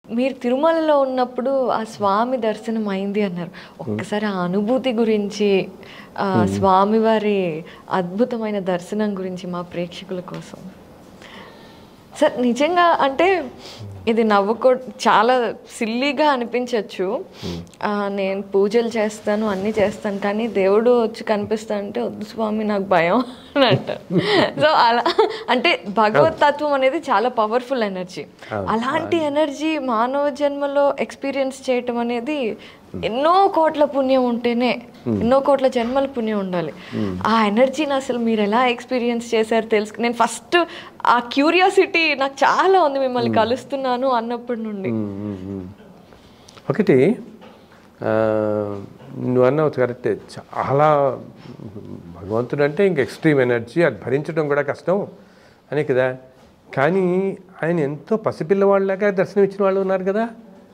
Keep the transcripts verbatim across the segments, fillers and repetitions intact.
మీరు తిరుమలలో ఉన్నప్పుడు ఆ స్వామి దర్శనం అయింది అన్నారు. ఒక్కసారి ఆ అనుభూతి గురించి, ఆ స్వామివారి అద్భుతమైన దర్శనం గురించి మా ప్రేక్షకుల కోసం సార్. నిజంగా అంటే ఇది నవ్వుకో చాలా సిల్లీగా అనిపించవచ్చు. నేను పూజలు చేస్తాను, అన్నీ చేస్తాను, కానీ దేవుడు వచ్చి కనిపిస్తా అంటే వద్దు స్వామి నాకు భయం అని అంటారు. సో అలా అంటే భగవత్ తత్వం అనేది చాలా పవర్ఫుల్ ఎనర్జీ. అలాంటి ఎనర్జీ మానవ జన్మలో ఎక్స్పీరియన్స్ చేయటం అనేది ఎన్నో కోట్ల పుణ్యం ఉంటేనే, ఎన్నో కోట్ల జన్మల పుణ్యం ఉండాలి. ఆ ఎనర్జీని అసలు మీరు ఎలా ఎక్స్పీరియన్స్ చేశారు తెలుసు. నేను ఫస్ట్ ఆ క్యూరియాసిటీ నాకు చాలా ఉంది మిమ్మల్ని కలుస్తున్నాను అన్నప్పటి నుండి. ఒకటి నువ్వు అన్నావు కరెక్టే, చాలా భగవంతుడు అంటే ఇంక ఎక్స్ట్రీమ్ ఎనర్జీ, అది భరించడం కూడా కష్టం అనే కదా. కానీ ఆయన ఎంతో పసిపిల్లవాళ్ళలాగా దర్శనం ఇచ్చిన వాళ్ళు ఉన్నారు కదా,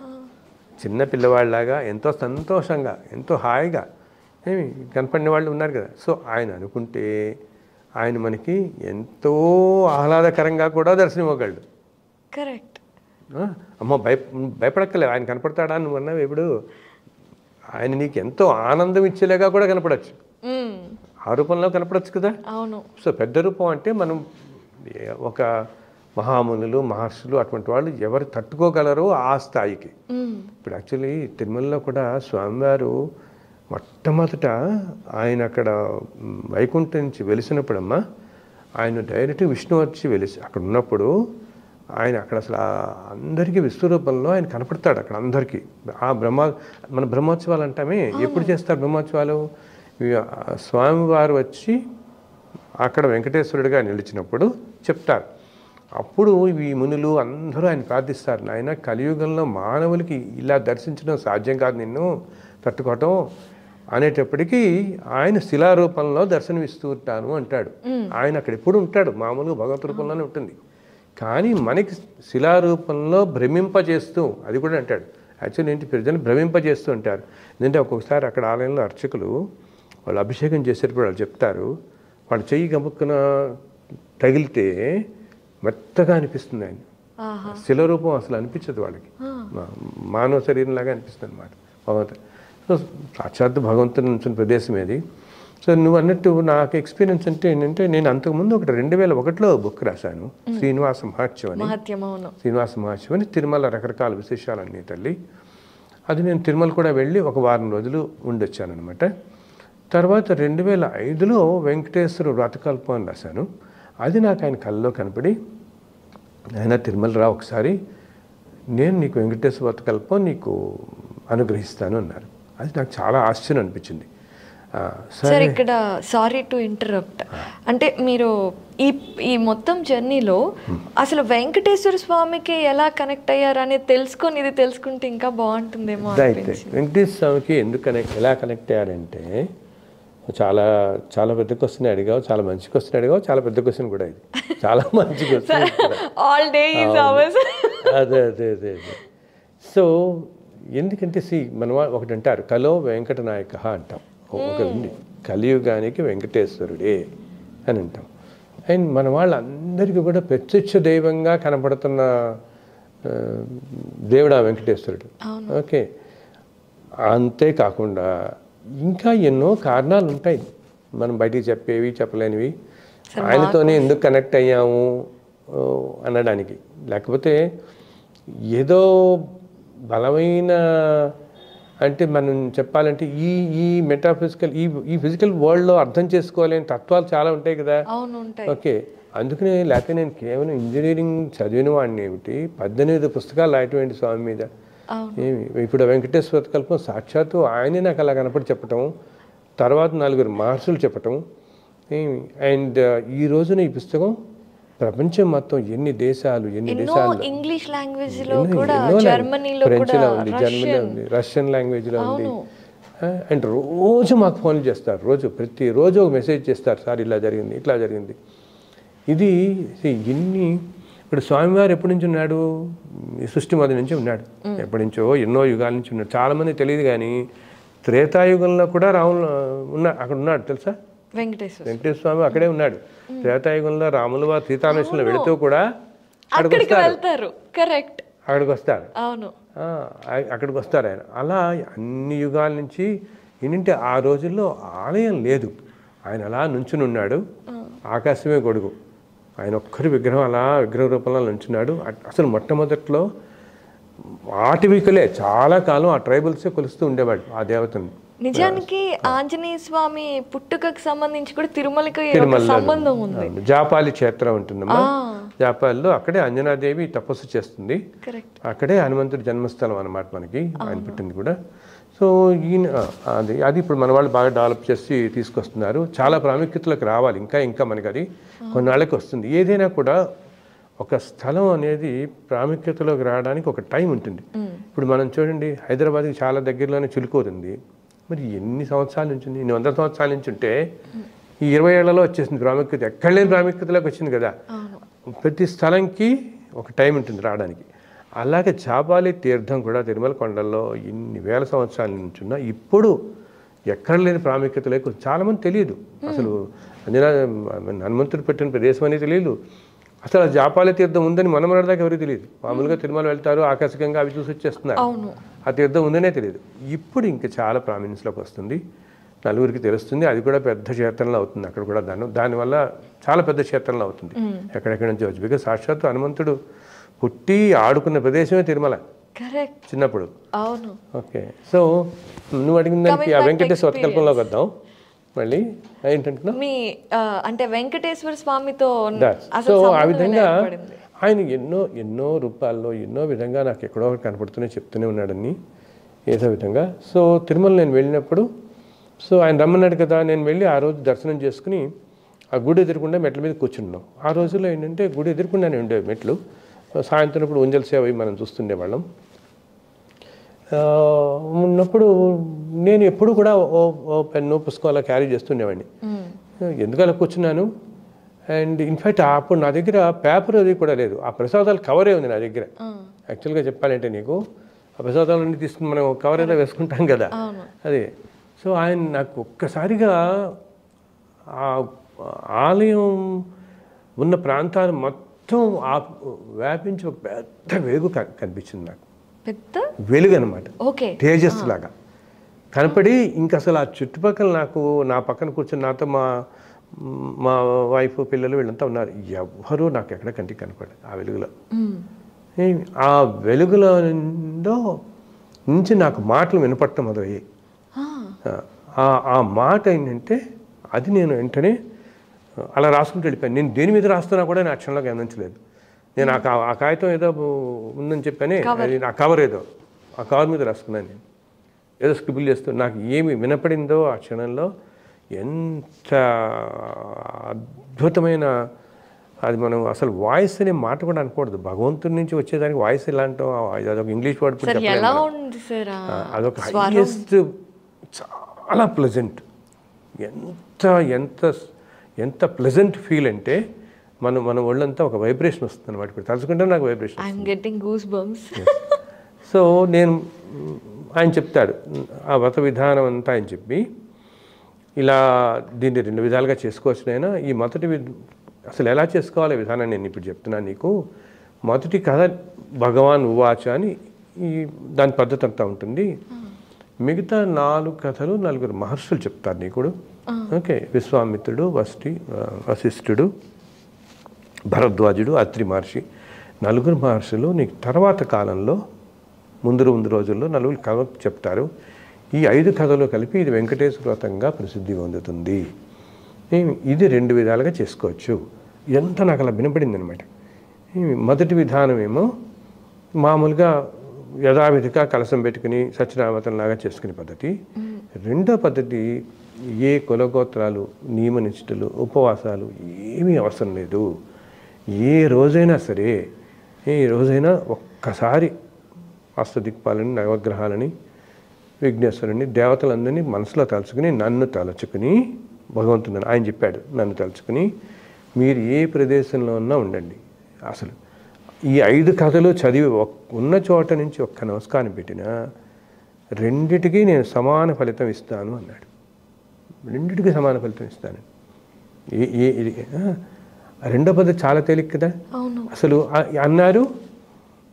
చిన్న పిల్లవాళ్ళలాగా ఎంతో సంతోషంగా ఎంతో హాయిగా ఏమి కనపడిన వాళ్ళు ఉన్నారు కదా. సో ఆయన అనుకుంటే ఆయన మనకి ఎంతో ఆహ్లాదకరంగా కూడా దర్శనం ఇవ్వగలడు. కరెక్ట్. అమ్మ భయ భయపడక్కలే, ఆయన కనపడతాడా నువ్వు అన్నావు ఇప్పుడు. ఆయన నీకు ఎంతో ఆనందం ఇచ్చేలాగా కూడా కనపడచ్చు, ఆ రూపంలో కనపడచ్చు కదా. అవును. సో పెద్ద రూపం అంటే మనం ఒక మహామునులు మహర్షులు అటువంటి వాళ్ళు ఎవరు తట్టుకోగలరో ఆ స్థాయికి. ఇప్పుడు యాక్చువల్లీ తిరుమలలో కూడా స్వామివారు మొట్టమొదట ఆయన అక్కడ వైకుంఠం నుంచి వెలిసినప్పుడమ్మా, ఆయన డైరెక్ట్ విష్ణు వచ్చి వెలిసి అక్కడ ఉన్నప్పుడు ఆయన అక్కడ అసలు అందరికీ విశ్వరూపంలో ఆయన కనపడతాడు అక్కడ అందరికీ. ఆ బ్రహ్మ మన బ్రహ్మోత్సవాలు అంటామే, ఎప్పుడు చేస్తారు బ్రహ్మోత్సవాలు? స్వామివారు వచ్చి అక్కడ వెంకటేశ్వరుడిగా నిలిచినప్పుడు చెప్తారు. అప్పుడు ఈ మునులు అందరూ ఆయన ప్రార్థిస్తారు, నాయన కలియుగంలో మానవులకి ఇలా దర్శించడం సాధ్యం కాదు, నిన్ను తట్టుకోవటం అనేటప్పటికీ ఆయన శిలారూపంలో దర్శనమిస్తూ ఉంటాను అంటాడు. ఆయన అక్కడ ఎప్పుడు ఉంటాడు, మామూలుగా భగవత్ రూపంలోనే ఉంటుంది. కానీ మనకి శిలారూపంలో భ్రమింపజేస్తూ అది కూడా అంటాడు. యాక్చువల్లీ ఏంటి, ప్రజలు భ్రమింపజేస్తూ ఉంటారు. ఎందుకంటే ఒక్కొక్కసారి అక్కడ ఆలయంలో అర్చకులు వాళ్ళు అభిషేకం చేసేటప్పుడు వాళ్ళు చెప్తారు, వాళ్ళు చెయ్యి గముక్కున తగిలితే మెత్తగా అనిపిస్తుంది ఆయన శిలరూపం, అసలు అనిపించదు వాళ్ళకి, మానవ శరీరంలాగా అనిపిస్తుంది అన్నమాట భగవంతుడు. సో సాక్షాత్ భగవంతుని ఉంచిన ప్రదేశం ఏది. సో నువ్వు అన్నట్టు నాకు ఎక్స్పీరియన్స్ అంటే ఏంటంటే, నేను అంతకుముందు ఒకటి రెండు వేల ఒకటిలో బుక్ రాశాను, శ్రీనివాస మహత్యం అని. శ్రీనివాస మహత్యం అని తిరుమల రకరకాల విశేషాలన్నీ తల్లి. అది నేను తిరుమల కూడా వెళ్ళి ఒక వారం రోజులు ఉండొచ్చాను అనమాట. తర్వాత రెండు వేల ఐదులో వెంకటేశ్వర వ్రతకల్పం అని రాశాను. అది నాకు ఆయన కళ్ళలో కనపడి, ఆయన తిరుమల రా ఒకసారి, నేను నీకు వెంకటేశ్వర వ్రతకల్పం నీకు అనుగ్రహిస్తాను అన్నారు. అది నాకు చాలా ఆశ్చర్యం అనిపించింది. సార్ ఇక్కడ సారీ టు ఇంటరప్ట్, అంటే మీరు ఈ ఈ మొత్తం జర్నీలో అసలు వెంకటేశ్వర స్వామికి ఎలా కనెక్ట్ అయ్యారు అనేది తెలుసుకొని ఇది తెలుసుకుంటే ఇంకా బాగుంటుందేమో. వెంకటేశ్వర స్వామికి ఎందుకు కనెక్ట్ ఎలా కనెక్ట్ అయ్యారంటే, చాలా చాలా పెద్ద క్వశ్చన్ అడిగావు, చాలా మంచి క్వశ్చన్ అడిగావు, చాలా పెద్ద క్వశ్చన్ కూడా ఇది, చాలా మంచి క్వశ్చన్. అదే అదే అదే అదే సో ఎందుకంటే సి మన ఒకటి అంటారు, కలో వెంకట నాయక అంటాం, ఒక కలియుగానికి వెంకటేశ్వరుడే అని అంటాం. అండ్ మన వాళ్ళందరికీ కూడా ప్రత్యక్ష దైవంగా కనపడుతున్న దేవుడు ఆ వెంకటేశ్వరుడు. ఓకే, అంతేకాకుండా ఇంకా ఎన్నో కారణాలు ఉంటాయి మనం బయటికి చెప్పేవి చెప్పలేనివి, ఆయనతోనే ఎందుకు కనెక్ట్ అయ్యాము అనడానికి. లేకపోతే ఏదో బలమైన అంటే మనం చెప్పాలంటే ఈ ఈ మెటాఫిజికల్ ఈ ఈ ఫిజికల్ వరల్డ్లో అర్థం చేసుకోలేని తత్వాలు చాలా ఉంటాయి కదా. ఓకే, అందుకనే లేకపోతే నేను కేవలం ఇంజనీరింగ్ చదివిన వాడిని ఏమిటి, పద్దెనిమిది పుస్తకాలు రాయటం స్వామి మీద ఏమి. ఇప్పుడు వెంకటేశ్వర కల్పం సాక్షాత్తు ఆయనే నాకు అలా కనపడి చెప్పటం, తర్వాత నలుగురు మహర్షులు చెప్పటం ఏమి. అండ్ ఈ రోజున ఈ పుస్తకం ప్రపంచం మొత్తం ఎన్ని దేశాలు ఎన్ని దేశాలు, ఇంగ్లీష్ లాంగ్వేజ్ లో కూడా, జర్మనీలో ఫ్రెంచ్లో ఉంది, జర్మనీలో ఉంది, రష్యన్ లాంగ్వేజ్లో ఉంది. అండ్ రోజు మాకు ఫోన్లు చేస్తారు, రోజు ప్రతిరోజు ఒక మెసేజ్ చేస్తారు, సార్ ఇలా జరిగింది ఇట్లా జరిగింది. ఇది ఇన్ని ఇప్పుడు స్వామివారు ఎప్పటి నుంచి ఉన్నాడు, సృష్టి మొదటి నుంచి ఉన్నాడు, ఎప్పటి నుంచో ఎన్నో యుగాల నుంచి ఉన్నాడు. చాలామంది తెలియదు కానీ త్రేతాయుగంలో కూడా రాములు ఉన్నా అక్కడ ఉన్నాడు తెలుసా, వెంకటేశ్వర వెంకటేశ్వర స్వామి అక్కడే ఉన్నాడు. త్రేతాయుగంలో రాముల వారు సీతాన్వేషణలో వెళుతూ కూడా అక్కడికి వెళ్తారు. కరెక్ట్. అక్కడికి వస్తారు. అవును. అక్కడికి వస్తారు ఆయన. అలా అన్ని యుగాల నుంచి ఏంటంటే ఆ రోజుల్లో ఆలయం లేదు, ఆయన అలా నుంచుని ఉన్నాడు, ఆకాశమే గొడుగు, ఆయన ఒక్కరి విగ్రహం అలా విగ్రహ రూపంలో నుంచున్నాడు. అసలు మొట్టమొదట్లో ఆటవికులే చాలా కాలం ఆ ట్రైబల్సే కొలుస్తూ ఉండేవాడు ఆ దేవతని. నిజానికి ఆంజనేయ స్వామి పుట్టుకకు సంబంధించి కూడా తిరుమలకి సంబంధం ఉంది. జాపాలి క్షేత్రం ఉంటుందమ్మా, జాపాలిలో అక్కడే అంజనాదేవి తపస్సు చేస్తుంది, అక్కడే హనుమంతుడి జన్మస్థలం అన్నమాట మనకి, ఆయన పుట్టింది కూడా. సో ఈయన అది అది ఇప్పుడు మన వాళ్ళు బాగా డెవలప్ చేసి తీసుకొస్తున్నారు, చాలా ప్రాముఖ్యతలోకి రావాలి ఇంకా ఇంకా మనకి అది కొన్నాళ్ళకి వస్తుంది. ఏదైనా కూడా ఒక స్థలం అనేది ప్రాముఖ్యతలోకి రావడానికి ఒక టైం ఉంటుంది. ఇప్పుడు మనం చూడండి, హైదరాబాద్కి చాలా దగ్గరలోనే చిలుకూరు ఉంది, మరి ఎన్ని సంవత్సరాల నుంచి ఉంది, ఎన్ని వందల సంవత్సరాల నుంచి ఉంటే ఈ ఇరవై ఏళ్లలో వచ్చేసింది ప్రాముఖ్యత, ఎక్కడ లేని ప్రాముఖ్యతలోకి వచ్చింది కదా. ప్రతి స్థలంకి ఒక టైం ఉంటుంది రావడానికి. అలాగే చాపాలి తీర్థం కూడా తిరుమల కొండల్లో ఇన్ని వేల సంవత్సరాల నుంచి ఉన్నా ఇప్పుడు ఎక్కడ లేని ప్రాముఖ్యతలోకి చాలామంది తెలియదు. అసలు అంజనా హనుమంతుడు పెట్టిన ప్రదేశం అనేది తెలియదు, అసలు జాపాలి తీర్థం ఉందని మన మన దాకా ఎవరికి తెలియదు. మామూలుగా తిరుమల వెళ్తారు, ఆకస్మికంగా అవి చూసి వచ్చేస్తున్నారు, ఆ తీర్థం ఉందనే తెలియదు. ఇప్పుడు ఇంకా చాలా ప్రామినెన్స్లోకి వస్తుంది, నలుగురికి తెలుస్తుంది, అది కూడా పెద్ద క్షేత్రంలో అవుతుంది అక్కడ కూడా. దాని దానివల్ల చాలా పెద్ద క్షేత్రంలో అవుతుంది ఎక్కడెక్కడి నుంచి వచ్చి. బికాజ్ సాక్షాత్తు హనుమంతుడు పుట్టి ఆడుకున్న ప్రదేశమే తిరుమల చిన్నప్పుడు. ఓకే, సో నువ్వు అడిగిన దానికి ఆ వెంకటేశ్వర వర్తకల్పంలోకి వద్దాం మళ్ళీ. ఏంటంటున్నా మీ అంటే వెంకటేశ్వర స్వామితో సో ఆ విధంగా ఆయన ఎన్నో ఎన్నో రూపాల్లో ఎన్నో విధంగా నాకు ఎక్కడో కనపడుతూనే చెప్తూనే ఉన్నాడని ఏదో విధంగా. సో తిరుమల నేను వెళ్ళినప్పుడు సో ఆయన రమ్మన్నాడు కదా, నేను వెళ్ళి ఆ రోజు దర్శనం చేసుకుని ఆ గుడి ఎదురుకుండా మెట్ల మీద కూర్చున్నాం. ఆ రోజుల్లో ఏంటంటే గుడి ఎదురుకుండానే ఉండేవి మెట్లు, సాయంత్రం ఇప్పుడు ఉంజల్ సేవ అవి మనం చూస్తుండేవాళ్ళం. ఉన్నప్పుడు నేను ఎప్పుడు కూడా ఓ పెన్ను పుస్తకం అలా క్యారీ చేస్తుండేవాడిని. ఎందుకు అలా కూర్చున్నాను, అండ్ ఇన్ఫ్యాక్ట్ అప్పుడు నా దగ్గర పేపర్ అది కూడా లేదు, ఆ ప్రసాదాలు కవరే ఉంది నా దగ్గర. యాక్చువల్గా చెప్పాలంటే నీకు ఆ ప్రసాదాలన్నీ తీసుకుని మనం కవర్ ఏదో వేసుకుంటాం కదా అదే. సో ఆయన నాకు ఒక్కసారిగా ఆ ఆలయం ఉన్న ప్రాంతాలు మొత్తం ఆ వ్యాపించి ఒక పెద్ద వెలుగు కనిపించింది నాకు, పెద్ద వెలుగు అనమాట, తేజస్సు లాగా కనపడి. ఇంక అసలు ఆ చుట్టుపక్కల నాకు నా పక్కన కూర్చొని నాతో మా మా వైఫ్ పిల్లలు వీళ్ళంతా ఉన్నారు, ఎవ్వరూ నాకు ఎక్కడ కంటికి కనపడదు ఆ వెలుగులో. ఆ వెలుగులో నుంచి నాకు మాటలు వినపడటం మొదలయ్యాయి. ఆ మాట ఏంటంటే అది నేను వెంటనే అలా రాసుకుంటూ వెళ్ళిపోయాను. నేను దేని మీద రాస్తున్నా కూడా నేను అక్షరంలో గమనించలేదు. నేను ఆ కాగితం ఏదో ఉందని చెప్పానే, అది నా కవర్ ఏదో ఆ కవర్ మీద రాసుకున్నాను. నేను ఏదో స్క్రిబుల్ చేస్తూ నాకు ఏమి వినపడిందో ఆ క్షణంలో, ఎంత అద్భుతమైన అది. మనం అసలు వాయిస్ అనే మాట కూడా అనకూడదు, భగవంతుడి నుంచి వచ్చేదానికి వాయిస్ ఎలా అంటాం, అదొక ఇంగ్లీష్ వర్డ్ కూడా చెప్పలేదు, అదొక హైయెస్ట్, చాలా ప్లెజెంట్, ఎంత ఎంత ఎంత ప్లెజెంట్ ఫీల్ అంటే మనం మన ఒళ్ళంతా ఒక వైబ్రేషన్ వస్తుంది అనమాట. ఇప్పుడు తలుచుకుంటే నాకు వైబ్రేషన్. సో నేను ఆయన చెప్తాడు ఆ వ్రత విధానం అంతా ఆయన చెప్పి, ఇలా దీన్ని రెండు విధాలుగా చేసుకోవచ్చు నైనా. ఈ మొదటి అసలు ఎలా చేసుకోవాలి విధానం నేను ఇప్పుడు చెప్తున్నాను నీకు. మొదటి కథ భగవాన్ ఉవాచ అని ఈ దాని పద్ధతి అంతా ఉంటుంది. మిగతా నాలుగు కథలు నలుగురు మహర్షులు చెప్తారు నీకుడు. ఓకే, విశ్వామిత్రుడు, వశి వశిష్ఠుడు, భరద్వాజుడు, అత్రి మహర్షి, నలుగురు మహర్షులు నీకు తర్వాత కాలంలో ముందు ముందు రోజుల్లో నలుగురు కథ చెప్తారు. ఈ ఐదు కథలు కలిపి ఇది వెంకటేశ్వర వ్రతంగా ప్రసిద్ధి పొందుతుంది. ఇది రెండు విధాలుగా చేసుకోవచ్చు. ఇదంతా నాకు అలా వినపడింది అనమాట. మొదటి విధానం ఏమో మామూలుగా యథావిధిగా కలసం పెట్టుకుని సత్యనామతంలాగా చేసుకునే పద్ధతి. రెండో పద్ధతి ఏ కులగోత్రాలు, నియమనిష్టలు, ఉపవాసాలు ఏమీ అవసరం లేదు. ఏ రోజైనా సరే, ఏ రోజైనా ఒక్కసారి అష్టదిక్పాలని, నవగ్రహాలని, విఘ్నేశ్వరుని, దేవతలందరినీ మనసులో తలుచుకుని నన్ను తలుచుకుని, భగవంతుడు ఆయన చెప్పాడు నన్ను తలుచుకుని మీరు ఏ ప్రదేశంలో ఉన్నా ఉండండి. అసలు ఈ ఐదు కథలు చదివి ఉన్న చోట నుంచి ఒక్క నమస్కారం పెట్టినా రెండిటికి నేను సమాన ఫలితం ఇస్తాను అన్నాడు. రెండిటికి సమాన ఫలితం ఇస్తాను. ఏ ఏ రెండో పద్ధతి చాలా తేలిక కదా. అసలు అన్నారు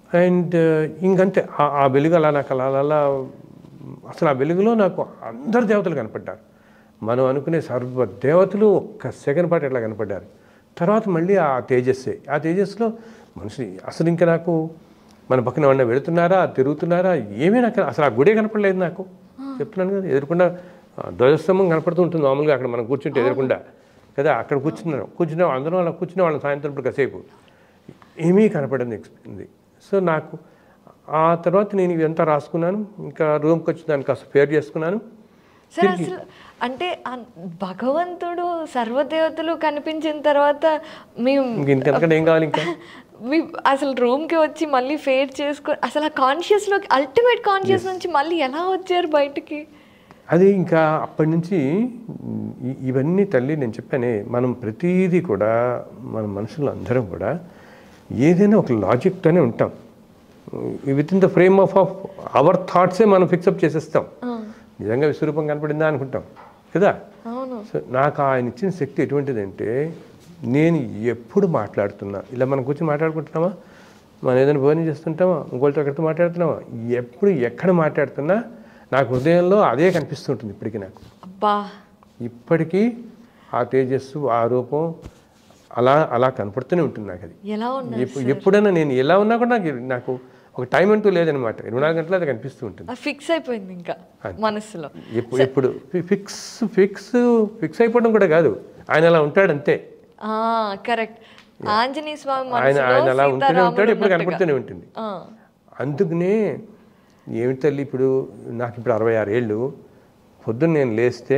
అండ్ ఇంకంతే ఆ వెలుగు అలా నాకు అలా అలా అసలు ఆ వెలుగులో నాకు అందరు దేవతలు కనపడ్డారు. మనం అనుకునే సర్వ దేవతలు ఒక్క సెకండ్ పాటు ఎట్లా కనపడ్డారు. తర్వాత మళ్ళీ ఆ తేజస్సే, ఆ తేజస్సులో మనిషి అసలు ఇంకా నాకు మన పక్కన ఏమన్నా వెళుతున్నారా, తిరుగుతున్నారా, ఏమీ నాకు అసలు ఆ గుడే కనపడలేదు నాకు. చెప్తున్నాను కదా, ఎదురుకుండా ధ్వజస్తంభం కనపడుతూ ఉంటుంది మామూలుగా అక్కడ మనం కూర్చుంటే ఎదురుకుండా కదా, అక్కడ కూర్చున్నాం కూర్చున్నాం అందరం అలా కూర్చునే వాళ్ళం సాయంత్రం ఇప్పుడు కాసేపు, ఏమీ కనపడింది ఎక్స్పీరియన్స్. సో నాకు ఆ తర్వాత నేను ఇదంతా రాసుకున్నాను, ఇంకా రూమ్కి వచ్చి దాన్ని కాస్త ఫేర్ చేసుకున్నాను. సార్ అసలు అంటే భగవంతుడు సర్వదేవతలు కనిపించిన తర్వాత మీ ఇంకెంతకంటే ఏం కావాలి ఇంకా మీ అసలు రూమ్కి వచ్చి మళ్ళీ ఫేర్ చేసుకో అసలు ఆ కాన్షియస్లోకి అల్టిమేట్ కాన్షియస్ నుంచి మళ్ళీ ఎలా వచ్చారు బయటికి? అది ఇంకా అప్పటి నుంచి ఇవన్నీ తల్లి నేను చెప్పానే, మనం ప్రతీదీ కూడా మన మనుషులు అందరం కూడా ఏదైనా ఒక లాజిక్తోనే ఉంటాం. Within the frame of of our థాట్సే మనం ఫిక్సప్ చేసేస్తాం. నిజంగా విశ్వరూపం కనపడిందా అనుకుంటాం కదా. సో నాకు ఆయన ఇచ్చిన శక్తి ఎటువంటిదంటే, నేను ఎప్పుడు మాట్లాడుతున్నా ఇలా మనం కూర్చొని మాట్లాడుకుంటున్నామా, మనం ఏదైనా భోజనం చేస్తుంటామా, ఇంకోటితో ఎక్కడితో మాట్లాడుతున్నామా, ఎప్పుడు ఎక్కడ మాట్లాడుతున్నా నాకు హృదయంలో అదే కనిపిస్తుంటుంది ఇప్పటికీ. నాకు అబ్బా ఇప్పటికీ ఆ తేజస్సు ఆ రూపం అలా అలా కనపడుతూనే ఉంటుంది నాకు. అది ఎలా ఉన్నా ఎప్పుడైనా నేను ఎలా ఉన్నా కూడా నాకు నాకు ఒక టైం అంటూ లేదనమాట, ఇరవై నాలుగు గంటలు అది కనిపిస్తూ ఉంటుంది. ఫిక్స్ అయిపోయింది ఇంకా మనసులో. ఎప్పుడు ఎప్పుడు ఫిక్స్ ఫిక్స్ ఫిక్స్ అయిపోవడం కూడా కాదు, ఆయన అలా ఉంటాడు అంతే. కరెక్ట్, ఆంజనేయ స్వామి ఆయన ఆయన అలా ఉంటూనే ఉంటాడు, ఎప్పుడు కనపడుతూనే ఉంటుంది. అందుకనే ఏమిటి తల్లి, ఇప్పుడు నాకు ఇప్పుడు అరవై ఆరు ఏళ్ళు, పొద్దున్న నేను లేస్తే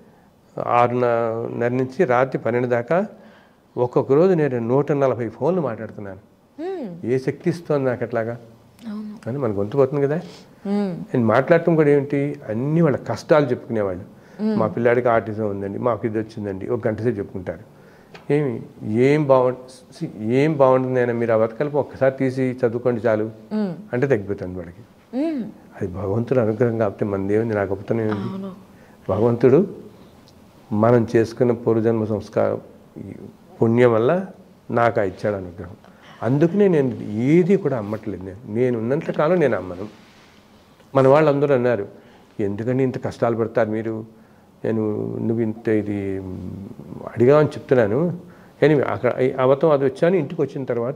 ఆరున్నర నుంచి రాత్రి పన్నెండు దాకా ఒక్కొక్క రోజు నేను నూట నలభై ఫోన్లు మాట్లాడుతున్నాను. ఏ శక్తి ఇస్తుంది నాకు అట్లాగా అని మన గొంతు పోతుంది కదా. నేను మాట్లాడటం కూడా ఏమిటి, అన్ని వాళ్ళ కష్టాలు చెప్పుకునేవాళ్ళు. మా పిల్లాడికి ఆర్టిజం ఉందండి, మాకు ఇది వచ్చిందండి, ఒక గంట సేపు చెప్పుకుంటారు. ఏమి ఏం బాగుంటుంది ఏం బాగుంటుంది అయినా మీరు ఆ బతకల్ప ఒక్కసారి తీసి చదువుకోండి చాలు అంటే తగ్గిపోతుంది వాడికి. అది భగవంతుడు అనుగ్రహం కాబట్టి మన దేవుని నాకు గొప్పతనం ఏంటి, భగవంతుడు మనం చేసుకున్న పూర్వజన్మ సంస్కారం పుణ్యం వల్ల నాకు ఆ ఇచ్చాడు అనుగ్రహం. అందుకనే నేను ఏది కూడా అమ్మట్లేదు. నేను నేను ఉన్నంతకాలం నేను అమ్మను. మన వాళ్ళందరూ అన్నారు, ఎందుకంటే ఇంత కష్టాలు పడతారు మీరు, నేను నువ్వు ఇంత ఇది అడిగామని చెప్తున్నాను. కానీ అక్కడ అవతం అది వచ్చాను. ఇంటికి వచ్చిన తర్వాత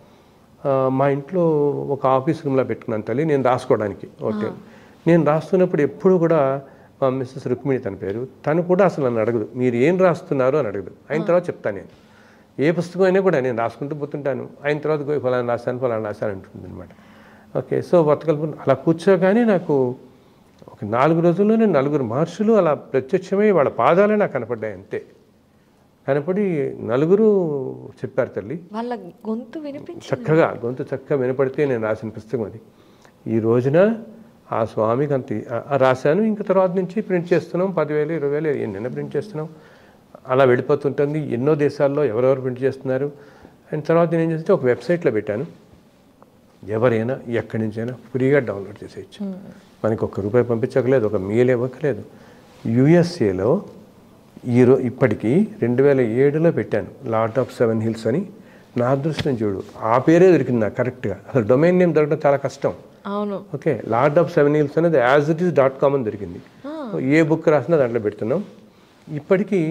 మా ఇంట్లో ఒక ఆఫీస్ రూమ్లో పెట్టుకున్నాను తల్లి నేను రాసుకోవడానికి. ఓకే, నేను రాస్తున్నప్పుడు ఎప్పుడు కూడా మా మిస్సెస్ రుక్మిణి తన పేరు, తను కూడా అసలు నన్ను అడగదు మీరు ఏం రాస్తున్నారు అని అడగదు. అయిన తర్వాత చెప్తాను నేను ఏ పుస్తకం అయినా కూడా నేను రాసుకుంటూ పోతుంటాను. అయిన తర్వాత ఫలానా రాశాను ఫలానా రాశాను అంటుంది అనమాట. ఓకే, సో వర్తకల్ప అలా కూర్చోగానే నాకు ఒక నాలుగు రోజుల్లోనే నలుగురు మహర్షులు అలా ప్రత్యక్షమై వాళ్ళ పాదాలే నాకు కనపడ్డాయి అంతే. కనపడి నలుగురు చెప్పారు తల్లి, వాళ్ళ గొంతు వినిపించి చక్కగా గొంతు చక్కగా వినపడితే నేను రాసిన పుస్తకం అది. ఈ రోజున ఆ స్వామికి అంత రాశాను. ఇంకా తర్వాత నుంచి ప్రింట్ చేస్తున్నాం, పదివేలు ఇరవై వేలు ఎన్నైనా ప్రింట్ చేస్తున్నాం. అలా వెళ్ళిపోతుంటుంది. ఎన్నో దేశాల్లో ఎవరెవరు ప్రింట్ చేస్తున్నారు. అండ్ తర్వాత నేను ఏం చేస్తే ఒక వెబ్సైట్లో పెట్టాను, ఎవరైనా ఎక్కడి నుంచైనా ఫ్రీగా డౌన్లోడ్ చేసేయచ్చు. మనకి ఒక్క రూపాయి పంపించక్కలేదు, ఒక మెయిల్ ఇవ్వక్కలేదు. యుఎస్ఏలో ఈరో ఇప్పటికీ రెండు వేల ఏడులో పెట్టాను లార్డ్ ఆఫ్ సెవెన్ హిల్స్ అని. నా అదృష్టం చూడు, ఆ పేరే దొరికింది నాకు కరెక్ట్గా. అసలు డొమైన్ నేమ్ దొరకడం చాలా కష్టం. అవును, okay, lord of seven hills అనేది as it is dot com అని దొరికింది. ఏ బుక్ రాసినా దాంట్లో పెడుతున్నాం. ఇప్పటికీ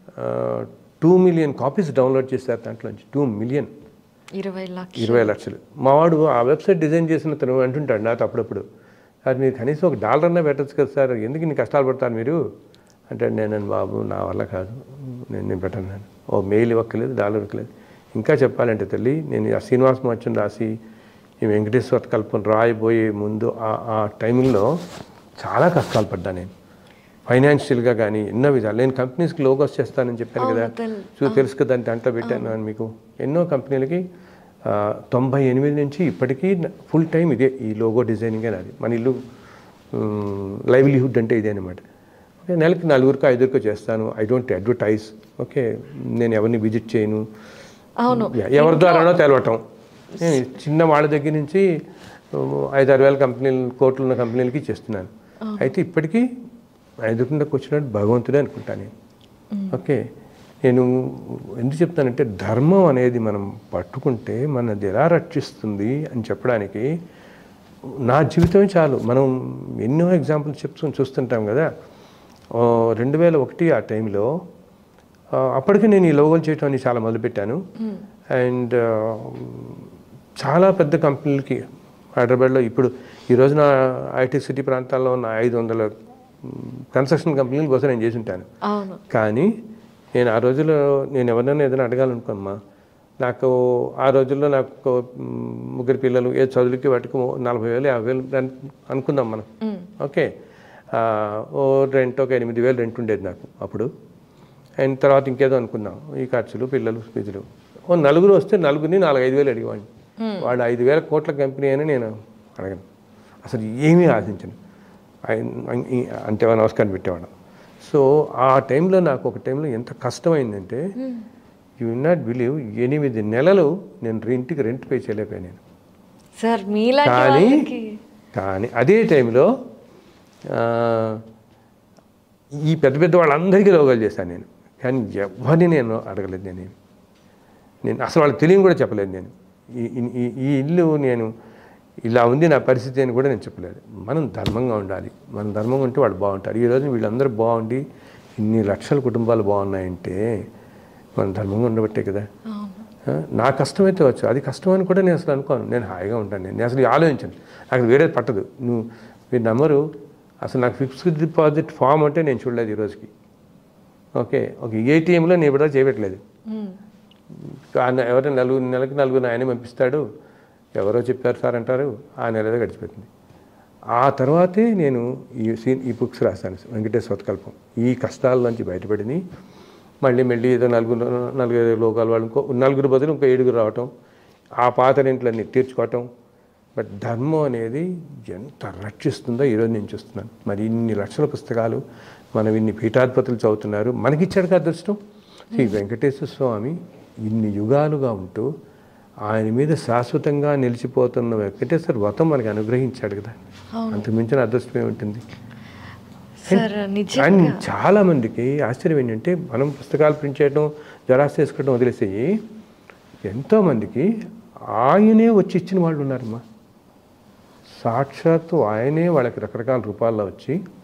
టూ మిలియన్ కాపీస్ డౌన్లోడ్ చేశారు దాంట్లోంచి. టూ మిలియన్ ఇరవై లక్షలు ఇరవై లక్షలు మావాడు ఆ వెబ్సైట్ డిజైన్ చేసిన తను అంటుంటాడు నాతో అప్పుడప్పుడు, అది మీరు కనీసం ఒక డాలర్ అన్నా పెట్టచ్చు కదా సార్, ఎందుకు ఇన్ని కష్టాలు పడతారు మీరు అంటే, నేను బాబు నా వల్ల కాదు, నేను నేను పెట్టను. ఓ మెయిల్ ఇవ్వక్కలేదు, డాలర్ ఇవ్వలేదు. ఇంకా చెప్పాలంటే తల్లి, నేను ఆ శ్రీనివాస మహత్యం రాసి ఈ వెంకటేశ్వర కల్పన రాయబోయే ముందు ఆ టైంలో చాలా కష్టాలు పడ్డా నేను, ఫైనాన్షియల్గా కానీ ఎన్నో విధాలు. నేను కంపెనీస్కి లోగోస్ చేస్తానని చెప్పాను కదా, చూ తెలుసు కదా, దాంట్లో పెట్టాను మీకు. ఎన్నో కంపెనీలకి తొంభై ఎనిమిది నుంచి ఇప్పటికీ ఫుల్ టైం ఇదే, ఈ లోగో డిజైనింగ్ అనేది. మన ఇల్లు లైవ్లీహుడ్ అంటే ఇదే అనమాట. ఓకే, నెలకి నలుగురికో ఐదుగురికో చేస్తాను. I don't advertise. ఓకే, నేను ఎవరిని విజిట్ చేయను, ఎవరి ద్వారానో తెలవటం. నేను చిన్న వాళ్ళ దగ్గర నుంచి ఐదారు వేల కంపెనీలు కోట్లు ఉన్న కంపెనీలకి చేస్తున్నాను. అయితే ఇప్పటికీ ఎదురుకుండాకు వచ్చినట్టు భగవంతుడే అనుకుంటాను నేను. ఓకే, నేను ఎందుకు చెప్తానంటే ధర్మం అనేది మనం పట్టుకుంటే మనది ఎలా రక్షిస్తుంది అని చెప్పడానికి నా జీవితమే చాలు. మనం ఎన్నో ఎగ్జాంపుల్స్ చెప్తూ చూస్తుంటాం కదా. రెండు వేల ఒకటి ఆ టైంలో అప్పటికే నేను ఈ లోగోలు చేయటం అని చాలా మొదలుపెట్టాను. అండ్ చాలా పెద్ద కంపెనీలకి హైదరాబాద్లో ఇప్పుడు ఈ రోజున ఐటీ సిటీ ప్రాంతాల్లో ఉన్న ఐదు వందల కన్స్ట్రక్షన్ కంపెనీలు కోసం నేను చేసి ఉంటాను. కానీ నేను ఆ రోజుల్లో నేను ఎవరినైనా ఏదైనా అడగాలనుకోమ్మా, నాకు ఆ రోజుల్లో నాకు ముగ్గురు పిల్లలు ఏ చదువులకి వాటికి నలభై వేలు యాభై వేలు అనుకుందాం మనం. ఓకే, ఓ రెంట్ ఒక ఎనిమిది వేలు రెంట్ ఉండేది నాకు అప్పుడు. అండ్ తర్వాత ఇంకేదో అనుకుందాం, ఈ ఖర్చులు పిల్లలు ఫీజులు. ఓ నలుగురు వస్తే నలుగురిని నాలుగు ఐదు వేలు అడిగేవాడిని. వాళ్ళు ఐదు వేల కోట్ల కంపెనీ అని నేను అడగను, అసలు ఏమీ ఆశించను, అంటే నమస్కారం పెట్టేవాడు. సో ఆ టైంలో నాకు ఒక టైంలో ఎంత కష్టమైందంటే యూ విల్ నాట్ బిలీవ్, ఎనిమిది నెలలు నేను ఇంటికి రెంట్ పే చేయలేకపోయాను నేను. కానీ కానీ అదే టైంలో ఈ పెద్ద పెద్ద వాళ్ళందరికీ రోగాలు చేశాను నేను. కానీ ఎవరిని నేను అడగలేదు, నేను నేను అసలు వాళ్ళకి తెలియని కూడా చెప్పలేదు. నేను ఈ ఈ ఇల్లు నేను ఇలా ఉంది నా పరిస్థితి అని కూడా నేను చెప్పలేదు. మనం ధర్మంగా ఉండాలి, మనం ధర్మంగా ఉంటే వాళ్ళు బాగుంటారు. ఈరోజు వీళ్ళందరూ బాగుండి ఇన్ని లక్షల కుటుంబాలు బాగున్నాయంటే మనం ధర్మంగా ఉండబట్టే కదా. నా కష్టమైతే వచ్చు, అది కష్టం అని కూడా నేను అసలు అనుకోను. నేను హాయిగా ఉంటాను, నేను అసలు ఆలోచించాను, నాకు వేరేది పట్టదు. నువ్వు మీరు నమ్మరు, అసలు నాకు ఫిక్స్డ్ డిపాజిట్ ఫామ్ అంటే నేను చూడలేదు ఈ రోజుకి. ఓకే, ఒక ఏటీఎంలో నేను ఇప్పుడు చేయట్లేదు. ఎవరైనా నలుగురు నెలకి నలుగురు ఆయనే పంపిస్తాడు, ఎవరో చెప్పారు సార్ అంటారు, ఆ నెలలో గడిచిపోతుంది. ఆ తర్వాతే నేను ఈ సీన్ ఈ బుక్స్ రాశాను, వెంకటేశ్వర కల్పం. ఈ కష్టాల నుంచి బయటపడిని మళ్ళీ మళ్ళీ ఏదో నలుగురు నలుగురు లోకాల వాళ్ళు ఇంకో నలుగురు బదులు ఇంకో ఏడుగురు రావటం, ఆ పాత రెంట్లన్నీ తీర్చుకోవటం. బట్ ధర్మం అనేది ఎంత రక్షిస్తుందో ఈరోజు నేను చూస్తున్నాను. మరి ఇన్ని లక్షల పుస్తకాలు మనం ఇన్ని పీఠాధిపతులు చదువుతున్నారు, మనకిచ్చాడు కదా అదృష్టం. శ్రీ వెంకటేశ్వర స్వామి ఇన్ని యుగాలుగా ఉంటూ ఆయన మీద శాశ్వతంగా నిలిచిపోతున్న వెంకటేశ్వర వ్రతం మనకి అనుగ్రహించాడు కదా, అంతకు మించిన అదృష్టం ఏముంటుంది. అండ్ చాలామందికి ఆశ్చర్యం ఏంటంటే మనం పుస్తకాలు ప్రింట్ చేయడం జెరాక్స్ చేసుకోవడం వదిలేసేయి, ఎంతోమందికి ఆయనే వచ్చి ఇచ్చిన వాళ్ళు ఉన్నారమ్మా. సాక్షాత్తు ఆయనే వాళ్ళకి రకరకాల రూపాల్లో వచ్చి